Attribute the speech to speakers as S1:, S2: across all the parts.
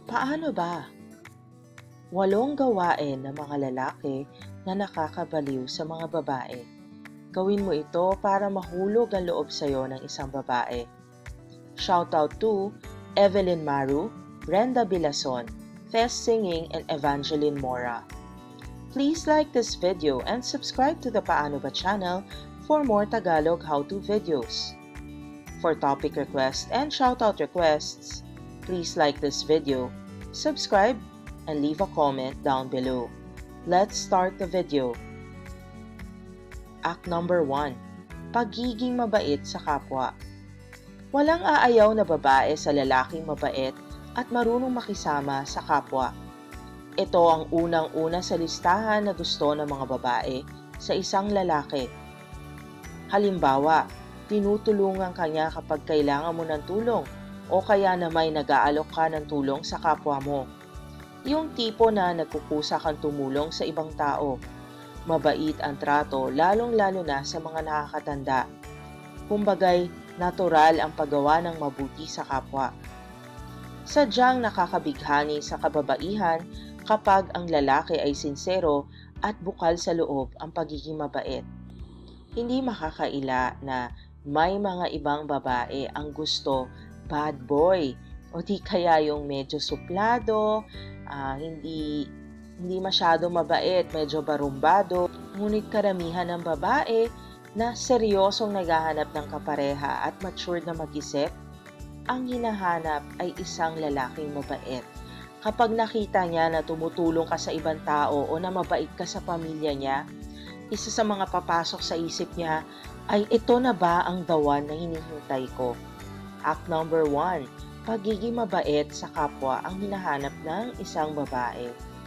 S1: Paano ba? 8 gawain ng mga lalaki na nakakabaliw sa mga babae. Gawin mo ito para mahulog ang loob sa'yo ng isang babae. Shoutout to Evelyn Maru, Brenda Bilason, Fest Singing, and Evangeline Mora. Please like this video and subscribe to the Paano Ba channel for more Tagalog how-to videos. For topic requests and shoutout requests, please like this video, subscribe, and leave a comment down below. Let's start the video. Act number 1. Pagiging mabait sa kapwa. Walang aayaw na babae sa lalaking mabait at marunong makisama sa kapwa. Ito ang unang-una sa listahan na gusto ng mga babae sa isang lalaki. Halimbawa, tinutulungan ka niya kapag kailangan mo ng tulong o kaya na may nag-aalok ka ng tulong sa kapwa mo. Yung tipo na nagkukusa kang tumulong sa ibang tao. Mabait ang trato lalong-lalo na sa mga nakakatanda. Kumbagay, natural ang paggawa ng mabuti sa kapwa. Sadyang nakakabighani sa kababaihan kapag ang lalaki ay sinsero at bukal sa loob ang pagiging mabait. Hindi makakaila na may mga ibang babae ang gusto bad boy o di kaya yung medyo suplado, hindi masyado mabait, medyo barumbado. Ngunit karamihan ng babae na seryosong naghahanap ng kapareha at matured na mag-isip, ang hinahanap ay isang lalaking mabait. Kapag nakita niya na tumutulong ka sa ibang tao o na mabait ka sa pamilya niya, isa sa mga papasok sa isip niya ay ito na ba ang the one na hinihintay ko? Act number 1. Pagiging mabait sa kapwa ang hinahanap ng isang babae.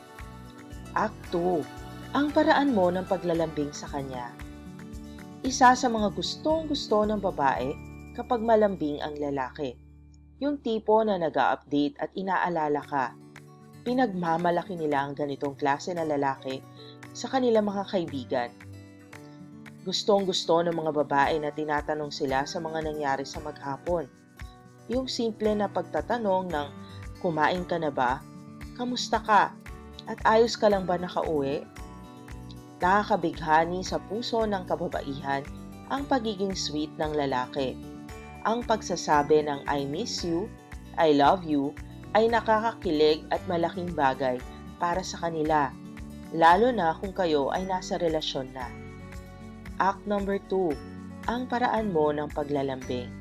S1: Act 2. Ang paraan mo ng paglalambing sa kanya. Isa sa mga gustong-gusto ng babae kapag malambing ang lalaki. Yung tipo na nag-a-update at inaalala ka. Pinagmamalaki nila ang ganitong klase na lalaki sa kanilang mga kaibigan. Gustong-gusto ng mga babae na tinatanong sila sa mga nangyari sa maghapon. Yung simple na pagtatanong ng kumain ka na ba? Kamusta ka? At ayos ka lang ba nakauwi? Nakakabighani sa puso ng kababaihan ang pagiging sweet ng lalaki. Ang pagsasabi ng I miss you, I love you, ay nakakakilig at malaking bagay para sa kanila, lalo na kung kayo ay nasa relasyon na. Act number 2. Ang paraan mo ng paglalambing.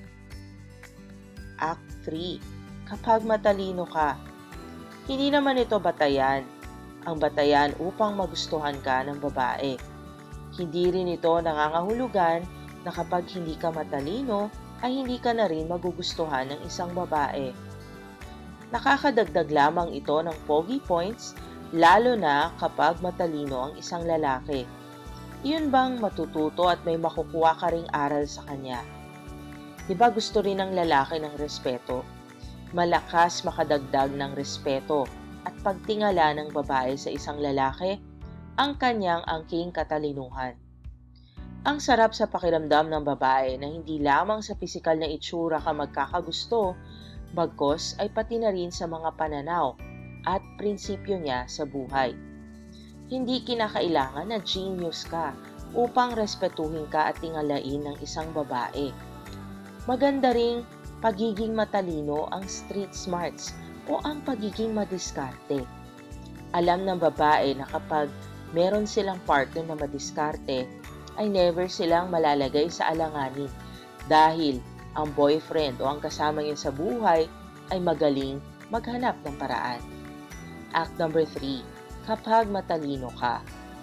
S1: Act 3. Kapag matalino ka. Hindi naman ito batayan. Ang batayan upang magustuhan ka ng babae. Hindi rin ito nangangahulugan na kapag hindi ka matalino, ay hindi ka na rin magugustuhan ng isang babae. Nakakadagdag lamang ito ng pogi points, lalo na kapag matalino ang isang lalaki. Iyon bang matututo at may makukuha ka ring aral sa kanya? Diba gusto rin ng lalaki ng respeto? Malakas makadagdag ng respeto at pagtingala ng babae sa isang lalaki ang kanyang angking katalinuhan. Ang sarap sa pakiramdam ng babae na hindi lamang sa pisikal na itsura ka magkakagusto, bagkos ay pati na rin sa mga pananaw at prinsipyo niya sa buhay. Hindi kinakailangan na genius ka upang respetuhin ka at tingalain ng isang babae. Maganda ring pagiging matalino ang street smarts o ang pagiging madiskarte. Alam ng babae na kapag meron silang partner na madiskarte, ay never silang malalagay sa alanganin dahil ang boyfriend o ang kasama niya sa buhay ay magaling maghanap ng paraan. Act number 3. Kapag matalino ka.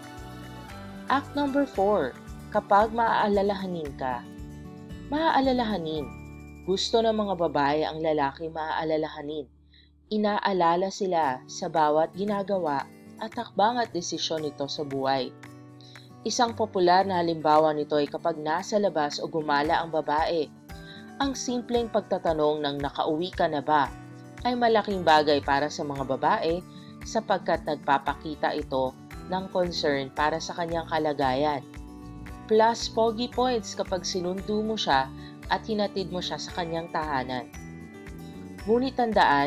S1: Act number 4. Kapag maaalalahanin ka. Maaalalahanin. Gusto ng mga babae ang lalaki maaalalahanin. Inaalala sila sa bawat ginagawa at takbang at desisyon nito sa buhay. Isang popular na halimbawa nito ay kapag nasa labas o gumala ang babae. Ang simpleng pagtatanong ng nakauwi ka na ba ay malaking bagay para sa mga babae sapagkat nagpapakita ito ng concern para sa kanyang kalagayan. Plus pogi points kapag sinundo mo siya at hinatid mo siya sa kanyang tahanan. Ngunit tandaan,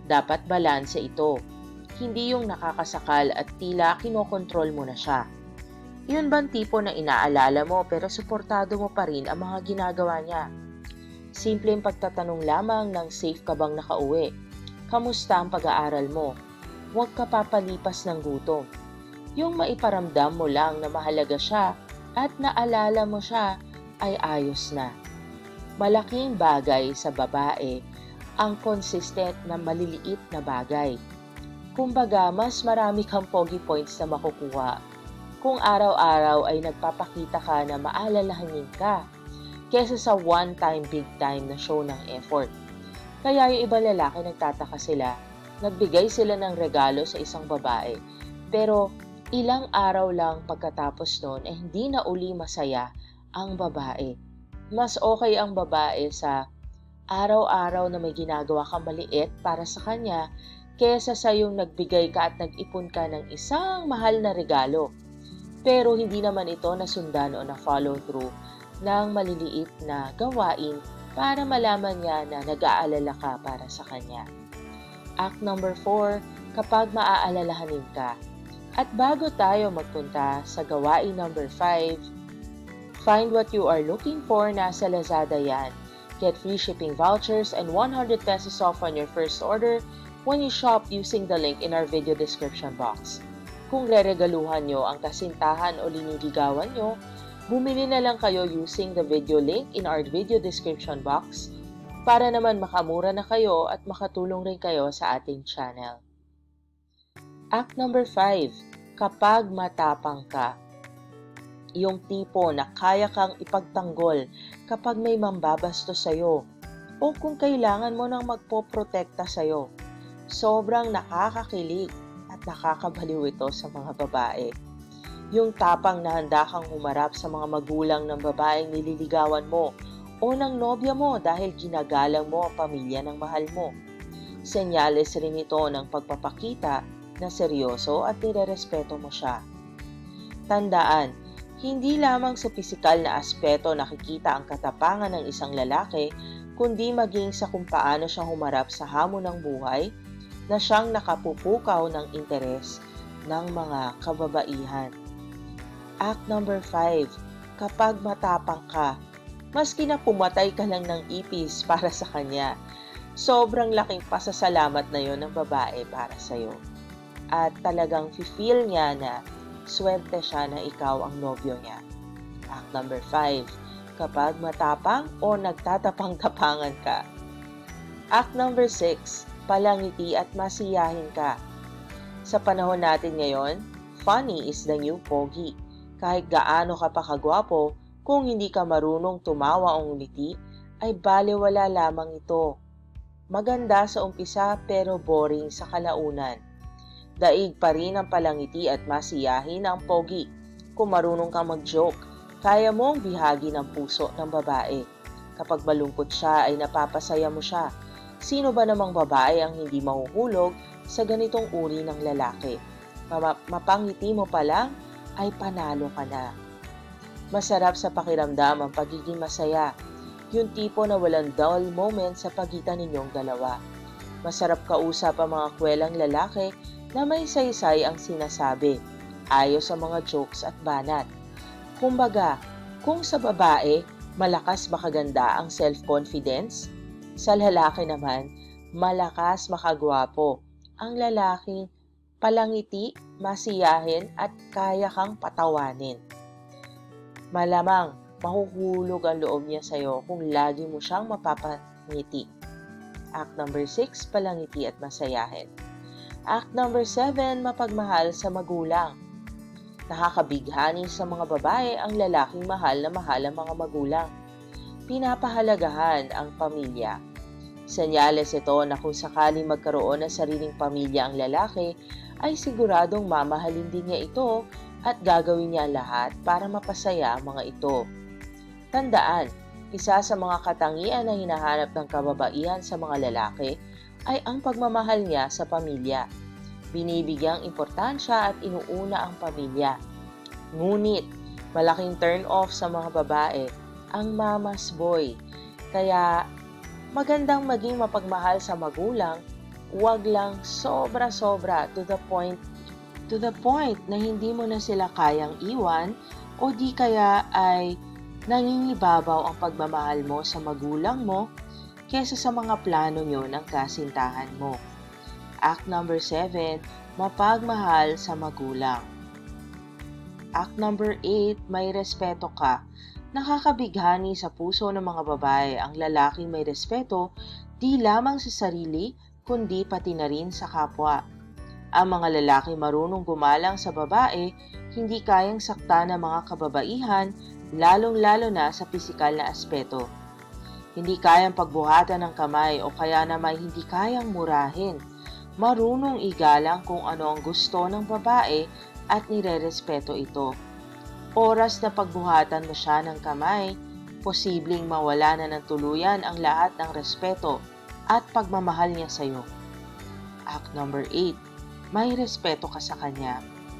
S1: Dapat balanse ito, hindi yung nakakasakal at tila kinokontrol mo na siya. Yun bang tipo na inaalala mo pero suportado mo pa rin ang mga ginagawa niya? Simpleng pagtatanong lamang ng safe ka bang nakauwi? Kamusta ang pag-aaral mo? Huwag ka papalipas ng gutom. Yung maiparamdam mo lang na mahalaga siya at naalala mo siya ay ayos na. Malaking bagay sa babae ang consistent na maliliit na bagay. Kumbaga, mas marami kang pogi points na makukuha kung araw-araw ay nagpapakita ka na maalalahanin ka kesa sa one-time, big-time na show ng effort. Kaya yung ibang lalaki nagtataka sila, nagbigay sila ng regalo sa isang babae, pero ilang araw lang pagkatapos noon ay hindi na uli masaya ang babae. Mas okay ang babae sa araw-araw na may ginagawa kang maliit para sa kanya kesa sa yung nagbigay ka at nag-ipon ka ng isang mahal na regalo. Pero hindi naman ito nasundan o na-follow through ng maliliit na gawain para malaman niya na nag-aalala ka para sa kanya. Act number 4, kapag maaalalahanin ka. At bago tayo magpunta sa gawain number 5, find what you are looking for, nasa Lazada yan. Get free shipping vouchers and 100 pesos off on your first order when you shop using the link in our video description box. Kung reregaluhan nyo ang kasintahan o liniligawan nyo, bumili na lang kayo using the video link in our video description box para naman makamura na kayo at makatulong rin kayo sa ating channel. Act number 5, kapag matapang ka. Yung tipo na kaya kang ipagtanggol kapag may mambabastos sa'yo o kung kailangan mo nang magpoprotekta sa'yo. Sobrang nakakakilig at nakakabaliw ito sa mga babae. Yung tapang na handa kang humarap sa mga magulang ng babaeng nililigawan mo o ng nobya mo dahil ginagalang mo ang pamilya ng mahal mo. Senyales rin ito ng pagpapakita na seryoso at nirerespeto mo siya. Tandaan, hindi lamang sa pisikal na aspeto nakikita ang katapangan ng isang lalaki, kundi maging sa kung paano siya humarap sa hamon ng buhay na siyang nakapupukaw ng interes ng mga kababaihan. Act number 5, kapag matapang ka, maski na pumatay ka lang ng ipis para sa kanya, sobrang laking pasasalamat na yon ng babae para sa'yo. At talagang feel niya na swerte siya na ikaw ang nobyo niya. Act number 5, kapag matapang o nagtatapang-tapangan ka. Act number 6, palangiti at masiyahin ka. Sa panahon natin ngayon, funny is the new pogi. Kahit gaano ka pa kagwapo, kung hindi ka marunong tumawa o ngumiti, ay balewala lamang ito. Maganda sa umpisa pero boring sa kalaunan. Daig pa rin ang palangiti at masiyahin ang pogi. Kung marunong kang mag-joke, kaya mong bihagi ng puso ng babae. Kapag malungkot siya ay napapasaya mo siya. Sino ba namang babae ang hindi mahuhulog sa ganitong uri ng lalaki? Mapangiti mo pa lang ay panalo ka na. Masarap sa pakiramdam ang pagiging masaya. Yung tipo na walang dull moment sa pagitan ninyong dalawa. Masarap kausap ang mga kwelang lalaki na may saysay ang sinasabi, ayos sa mga jokes at banat. Kumbaga, kung sa babae, malakas makaganda ang self-confidence, sa lalaki naman, malakas makagwapo ang lalaking palangiti, masiyahin at kaya kang patawanin. Malamang, mahuhulog ang loob niya sa'yo kung lagi mo siyang mapapangiti. Act number 6, palangiti at masayahin. Act number 7, mapagmahal sa magulang. Nakakabighani sa mga babae ang lalaking mahal na mahal ang mga magulang. Pinapahalagahan ang pamilya. Senyales ito na kung sakaling magkaroon ng sariling pamilya ang lalaki, ay siguradong mamahalin din niya ito at gagawin niya lahat para mapasaya ang mga ito. Tandaan, isa sa mga katangian na hinahanap ng kababaihan sa mga lalaki ay ang pagmamahal niya sa pamilya. Binibigyang importansya at inuuna ang pamilya. Ngunit, malaking turn off sa mga babae ang mama's boy. Kaya, magandang maging mapagmahal sa magulang, Huwag lang sobra-sobra to the point na hindi mo na sila kayang iwan o di kaya ay nangingibabaw ang pagmamahal mo sa magulang mo kesa sa mga plano nyo ng kasintahan mo. Act number 7, mapagmahal sa magulang. Act number 8, may respeto ka. Nakakabighani sa puso ng mga babae ang lalaking may respeto di lamang sa sarili kundi pati na rin sa kapwa. Ang mga lalaki marunong gumalang sa babae, hindi kayang sakta ng mga kababaihan, lalong-lalo na sa pisikal na aspeto. Hindi kayang pagbuhatan ng kamay o kaya naman hindi kayang murahin. Marunong igalang kung ano ang gusto ng babae at nirerespeto ito. Oras na pagbuhatan mo siya ng kamay, posibleng mawala na ng tuluyan ang lahat ng respeto at pagmamahal niya sa iyo. Act number 8, may respeto ka sa kanya.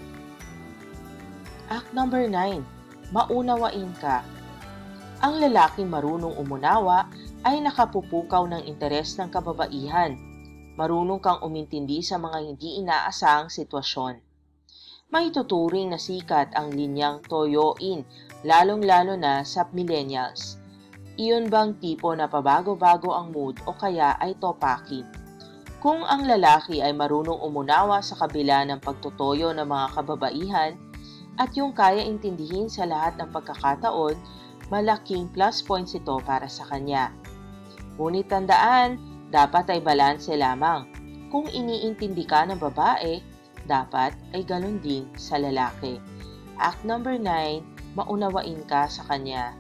S1: Act number 9, maunawain ka. Ang lalaking marunong umunawa ay nakapupukaw ng interes ng kababaihan. Marunong kang umintindi sa mga hindi inaasahang sitwasyon. May tuturing na sikat ang linyang toyoin, lalong-lalo na sa millennials. Iyon bang tipo na pabago-bago ang mood o kaya ay topakin? Kung ang lalaki ay marunong umunawa sa kabila ng pagtutoyo ng mga kababaihan at yung kaya intindihin sa lahat ng pagkakataon, malaking plus points ito para sa kanya. Ngunit tandaan, dapat ay balanse lamang. Kung iniintindi ka ng babae, dapat ay ganun din sa lalaki. Act number 9, maunawain ka sa kanya.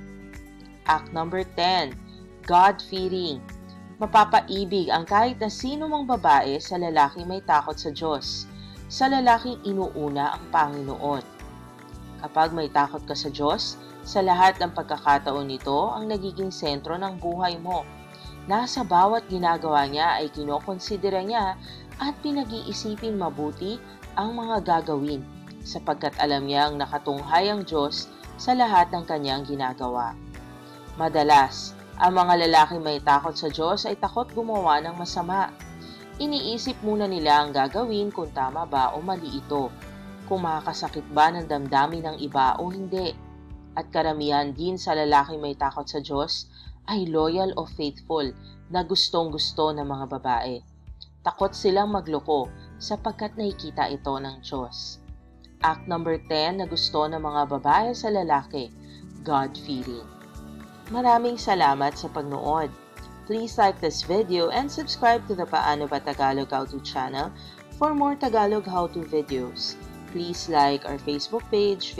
S1: Act number 10, God-fearing. Mapapaibig ang kahit na sino mang babae sa lalaking may takot sa Diyos, sa lalaking inuuna ang Panginoon. Kapag may takot ka sa Diyos, sa lahat ng pagkakataon nito ang nagiging sentro ng buhay mo. Nasa bawat ginagawa niya ay kinokonsidera niya at pinag-iisipin mabuti ang mga gagawin sapagkat alam niyang nakatunghay ang Diyos sa lahat ng kanyang ginagawa. Madalas, ang mga lalaking may takot sa Diyos ay takot gumawa ng masama. Iniisip muna nila ang gagawin kung tama ba o mali ito, kung makakasakit ba ng damdamin ng iba o hindi. At karamihan din sa lalaking may takot sa Diyos ay loyal o faithful na gustong-gusto ng mga babae. Takot silang magloko sapagkat nakikita ito ng Diyos. Act number 10 na gusto ng mga babae sa lalaki, God-fearing. Maraming salamat sa pagnood. Please like this video and subscribe to the Paano Ba Tagalog How-To channel for more Tagalog how-to videos. Please like our Facebook page,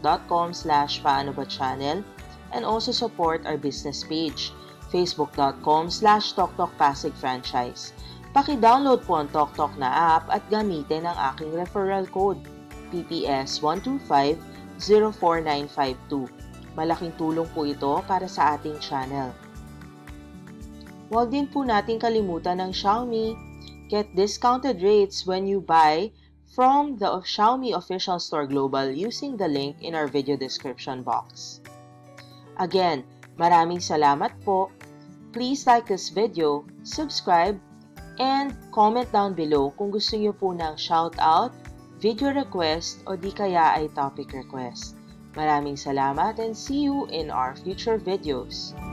S1: facebook.com/paanobachannel, and also support our business page, facebook.com/TokTokPasigFranchise. Paki-download po ang TokTok na app at gamitin ang aking referral code, PPS 125-04952. Malaking tulong po ito para sa ating channel. Huwag din po natin kalimutan ng Xiaomi. Get discounted rates when you buy from the Xiaomi official store global using the link in our video description box. Again, maraming salamat po. Please like this video, subscribe, and comment down below kung gusto niyo po ng shoutout, video request, o di kaya ay topic request. Maraming salamat and see you in our future videos.